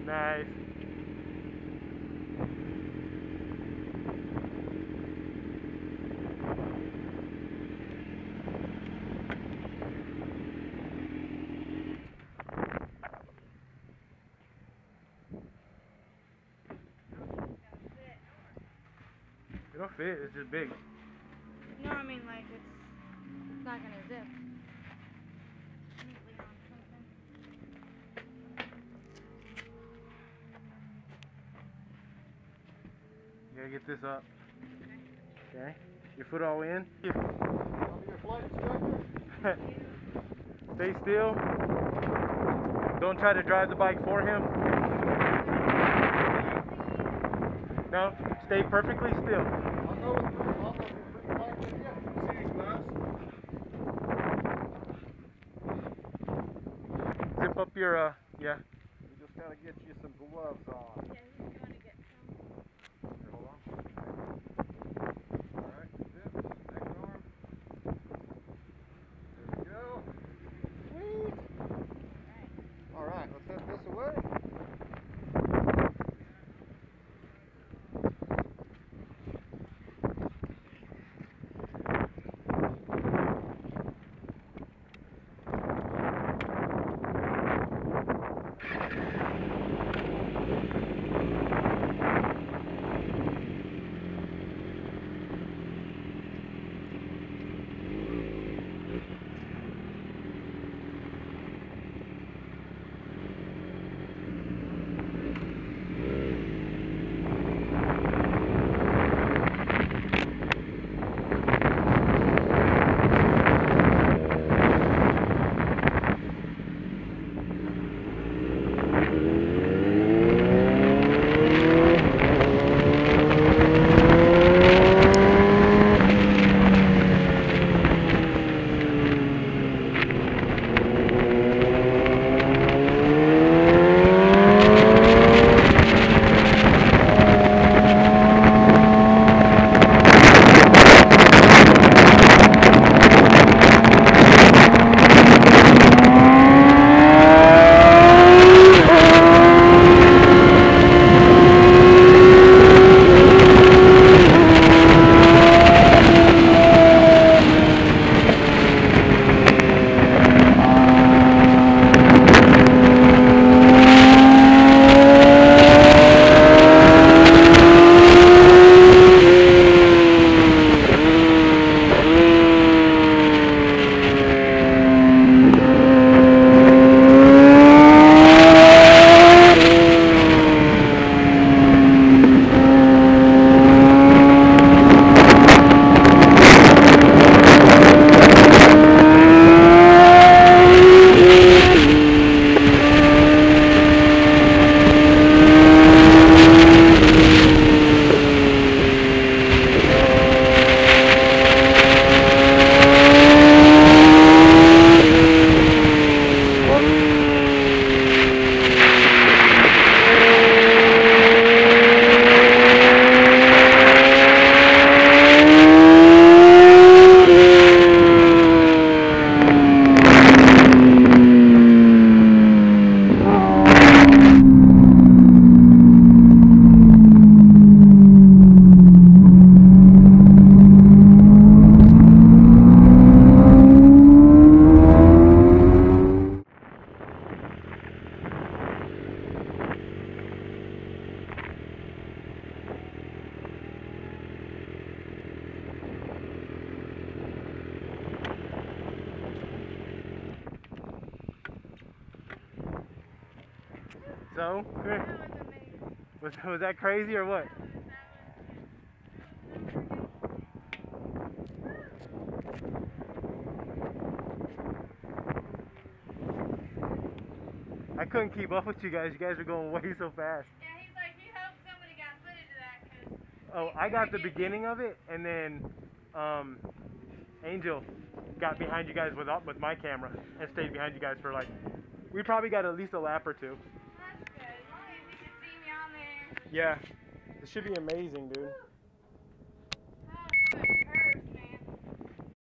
Nice. It'll fit, it's just big. No, I mean like it's not gonna zip. You gotta get this up. Okay. Your foot all in. Your flight instructor? Stay still. Don't try to drive the bike for him. No, stay perfectly still. I'll go with the free flight with you. Series gloves. Zip up your, yeah. We just gotta get you some gloves on. Yeah, he's going to get some. Here, hold on. Alright, zip. Next arm. There we go. Sweet. Alright, let's head this away. So, That was amazing. was that crazy or what? I couldn't keep up with you guys. You guys are going way so fast. Yeah, he's like, he hoped somebody got footage of that because. Oh, I got the beginning of it, and then Angel got behind you guys with my camera and stayed behind you guys for like, we probably got at least a lap or two. That's good. As long as you can see me on there. Yeah, it should be amazing, dude.